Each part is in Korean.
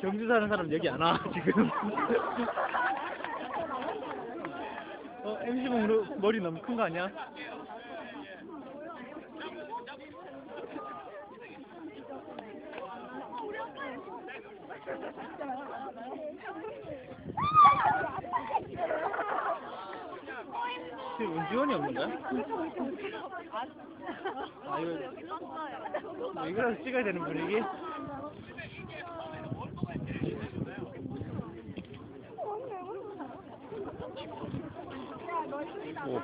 경주 사는 사람 여기 안 와, 지금. MC 몽 머리 너무 큰 거 아니야? 지금 은지원이 없는 거야? 아, 이거, 이거라도 찍어야 되는 분위기? 오.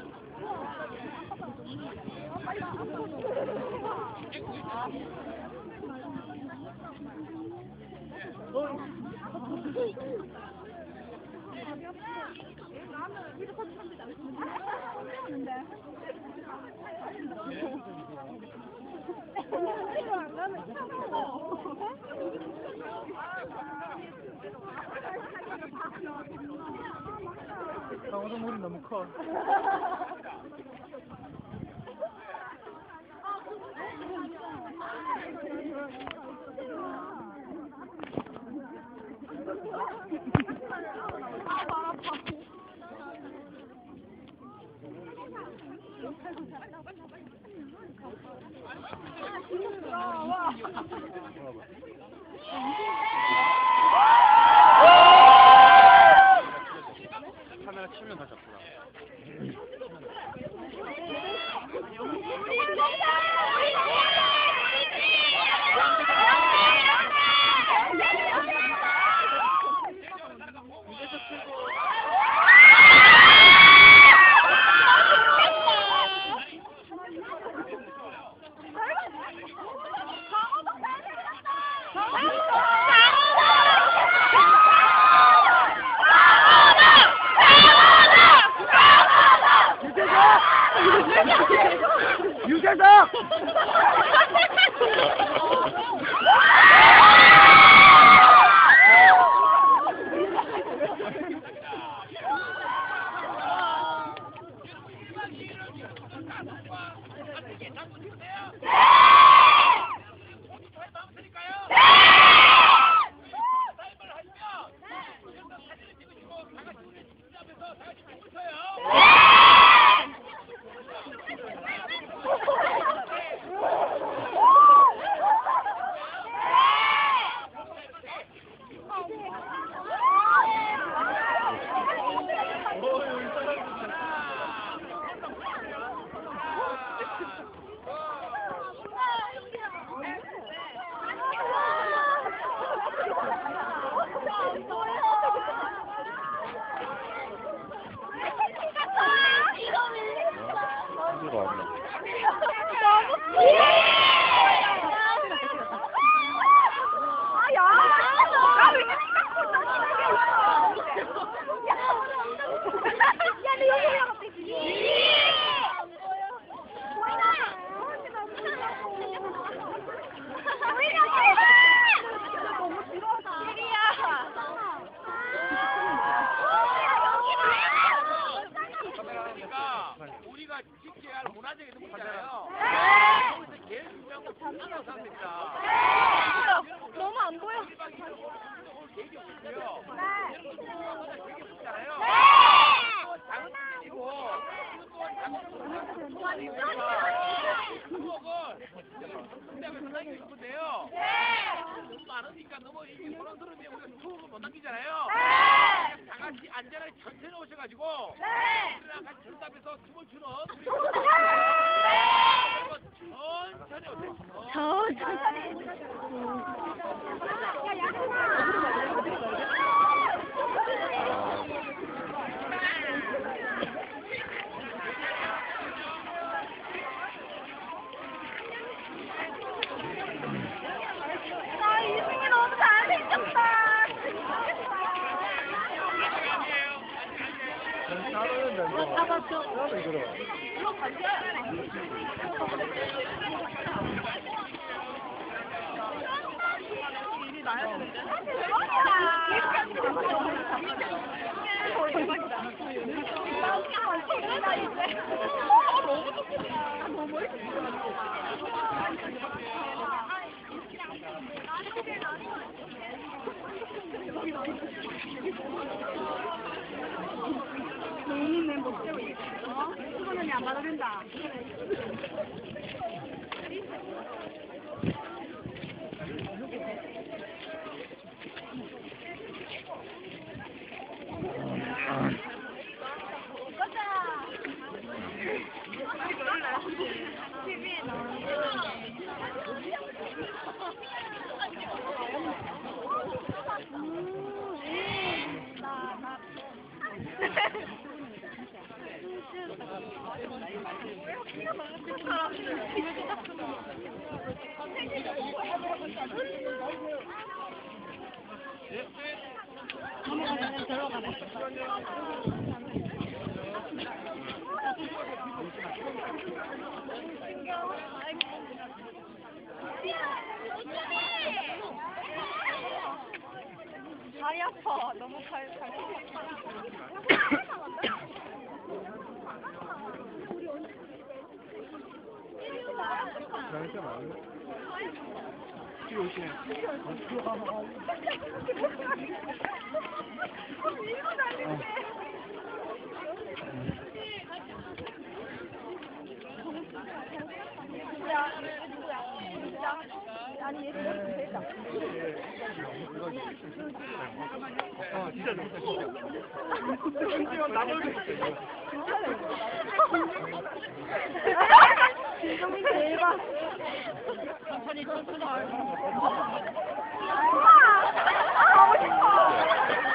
강호동 머리 너무 커. 카메라 치면 다 잡구나. 유재석! 우리가 지켜야 할 문화적인 문제잖아요. 제일 중요한 건 전문가 상입니다. 너무 안 보여. 계획이 없고요. 계획이 없잖아요. 장난이고 상당히 싶은데요. 너무 많으니까 너무 이게 소란 들으면 우리가 투어를 못 남기잖아요. 다 같이 안전하게 천천히 오셔가지고 우리랑 같이 전답해서 춤을 추는 천천히 오세요. 이승이 너무 잘생겼다. 너무 본인은 못 쓰고 있어. 수건은 안 받아준다. TV에 나오는 다리 아파. 너무 잘. 아니 얘 됐다. 진짜 좋다, 진짜. 나도 진정이 대박. 천천히 천천히. 가고 싶어.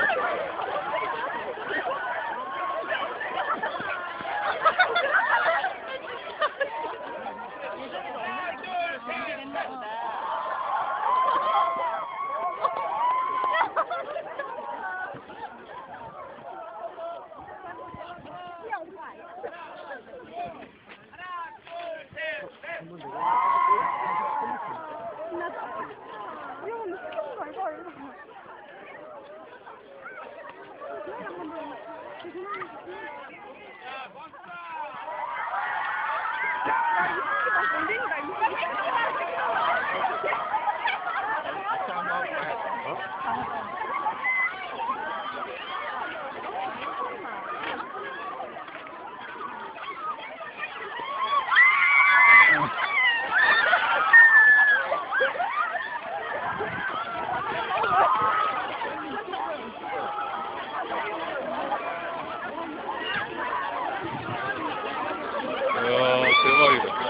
대박이다.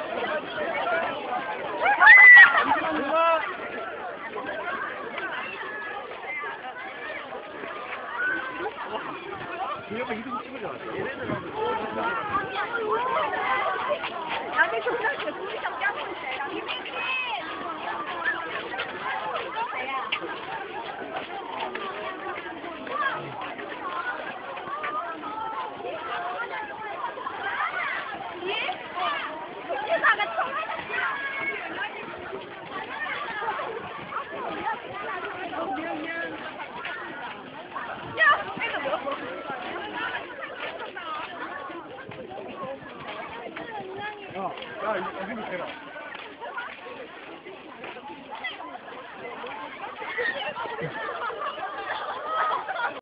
옆에 이동 찍으려. 나도 조그맣게 불이랑 껴고 있어요. 야, 이승이 대라.